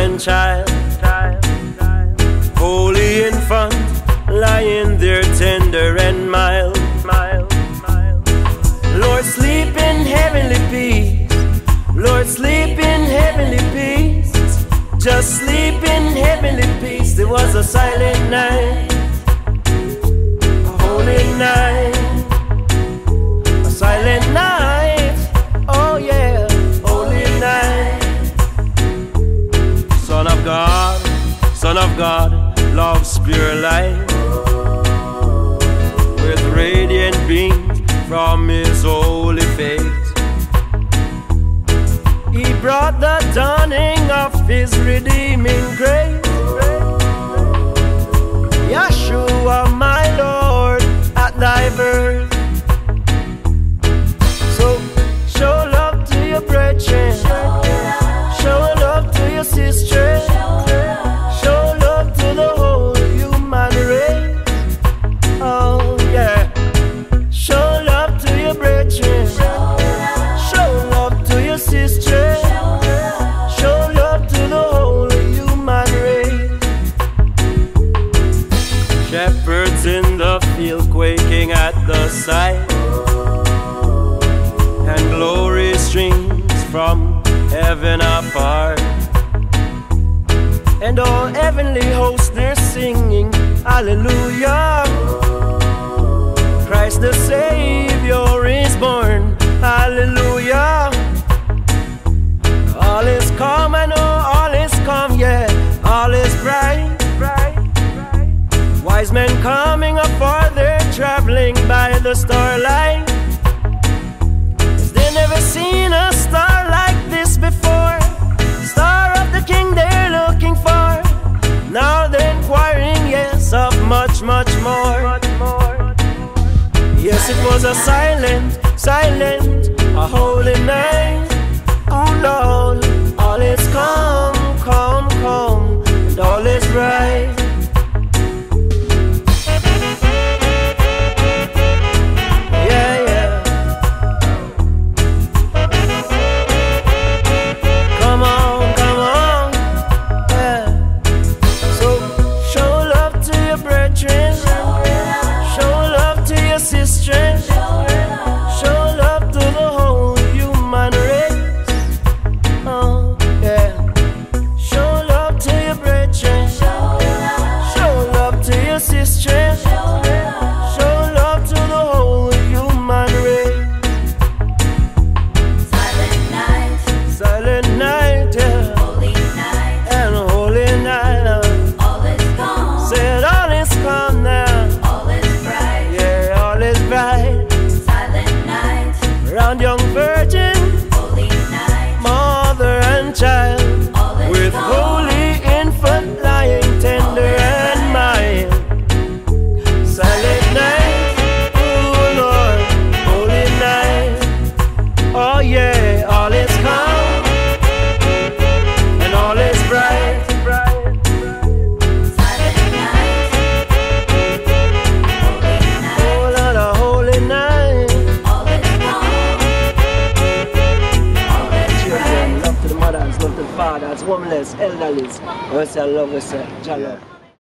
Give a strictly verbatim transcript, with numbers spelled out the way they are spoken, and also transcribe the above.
and child, holy infant, lying there tender and mild. Lord, sleep in heavenly peace. Lord, sleep in heavenly peace. Just sleep in heavenly peace. There was a silent night, a holy night, a silent night. Oh yeah, holy night. Son of God, Son of God, love's pure light, with radiant beams from his holy face. He brought the dawning of his redeeming grace. Yeshua, my Lord, at thy birth. So show love to your brethren, show love to your sisters, show love to the whole human race. Oh yeah, show love to your brethren, show love to your sisters, show love to the whole human race. Shepherds in the field quaking at the sight, and glory streams from heaven apart, and all heavenly hosts they're singing hallelujah. Christ the Savior is born, hallelujah. All is calm, I know all is calm, yeah, all is bright. Wise men coming up for their traveling by the starlight. They never seen a star like this before, star of the King they're looking for. Now they're inquiring, yes, of much, much more. Yes, it was a silent, silent, a holy night. Oh Lord, all is calm, calm, calm, and all is right. Young virgin, holy night, mother and child, with holy infant lying tender and mild. Silent night, oh Lord, holy night. Oh yeah, all is calm and all is bright. Silent night, holy night. Oh Lord, a holy night. Love to the fathers, homeless, elderlies. I say I love you, sir.